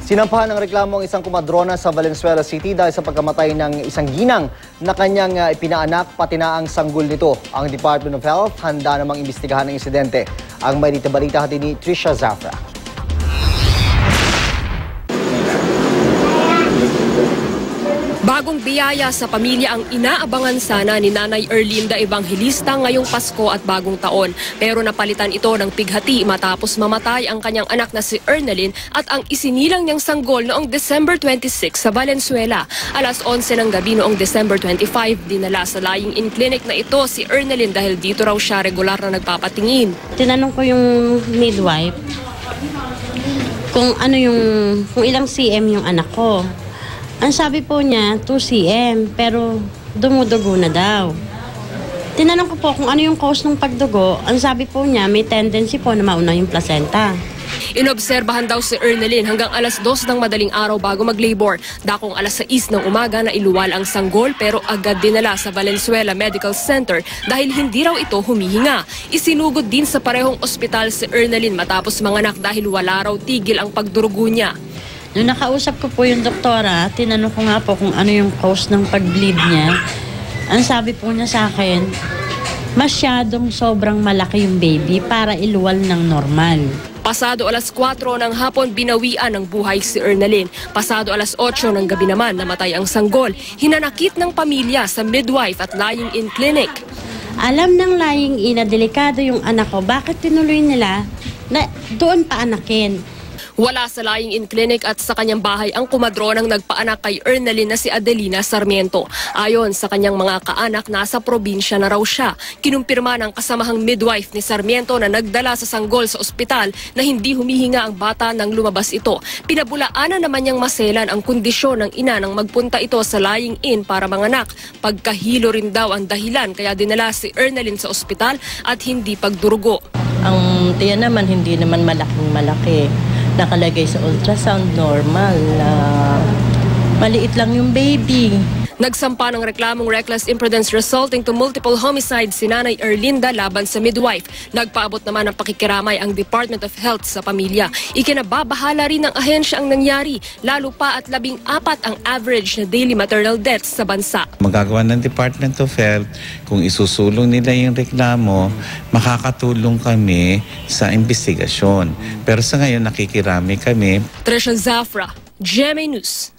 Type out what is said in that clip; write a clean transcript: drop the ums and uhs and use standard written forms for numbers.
Sinampahan ng reklamo ang isang kumadrona sa Valenzuela City dahil sa pagkamatay ng isang ginang na kanyang ipinaanak pati na ang sanggol nito. Ang Department of Health handa namang imbestigahan ang insidente. Ang may balita hati ni Trisha Zafra. Bagong biyaya sa pamilya ang inaabangan sana ni Nanay Erlinda Evangelista ngayong Pasko at Bagong Taon. Pero napalitan ito ng pighati matapos mamatay ang kanyang anak na si Ernalyn at ang isinilang niyang sanggol noong December 26 sa Valenzuela. Alas 11 ng gabi noong December 25, dinala sa lying-in clinic na ito si Ernalyn dahil dito raw siya regular na nagpapatingin. Tinanong ko yung midwife kung ilang cm yung anak ko. Ang sabi po niya, 2 cm, pero dumudugo na daw. Tinanong ko po kung ano yung cause ng pagdugo. Ang sabi po niya, may tendency po na mauna yung placenta. Inobserbahan daw si Ernalyn hanggang alas 2 ng madaling araw bago mag-labor. Dakong alas 6 ng umaga na iluwal ang sanggol pero agad dinala sa Valenzuela Medical Center dahil hindi raw ito humihinga. Isinugod din sa parehong ospital si Ernalyn matapos manganak dahil wala raw tigil ang pagdurugo niya. Nung nakausap ko po yung doktora, tinanong ko nga po kung ano yung cause ng pag-bleed niya. Ang sabi po niya sa akin, masyadong sobrang malaki yung baby para iluwal ng normal. Pasado alas 4 ng hapon binawian ng buhay si Ernalyn. Pasado alas 8 ng gabi naman namatay ang sanggol. Hinanakit ng pamilya sa midwife at lying-in clinic. Alam ng lying-in na delikado yung anak ko, bakit tinuloy nila na doon paanakin? Wala sa lying-in clinic at sa kanyang bahay ang kumadronang nagpaanak kay Ernalyn na si Adelina Sarmiento. Ayon sa kanyang mga kaanak, nasa probinsya na raw siya. Kinumpirma ng kasamahang midwife ni Sarmiento na nagdala sa sanggol sa ospital na hindi humihinga ang bata nang lumabas ito. Pinabulaanan naman niyang maselan ang kondisyon ng ina nang magpunta ito sa lying-in para manganak. Pagkahilo rin daw ang dahilan kaya dinala si Ernalyn sa ospital at hindi pagdurugo. Ang tiyan naman hindi naman malaking-malaki. Nakalagay sa ultrasound, normal. Maliit lang yung baby. Nagsampa ng reklamong reckless imprudence resulting to multiple homicides si Nanay Erlinda laban sa midwife. Nagpaabot naman ng pakikiramay ang Department of Health sa pamilya. Ikinababahala rin ng ahensya ang nangyari, lalo pa at 14 ang average na daily maternal deaths sa bansa. Magagawa ng Department of Health, kung isusulong nila yung reklamo, makakatulong kami sa investigasyon. Pero sa ngayon nakikirami kami. Trisha Zafra, GMA News.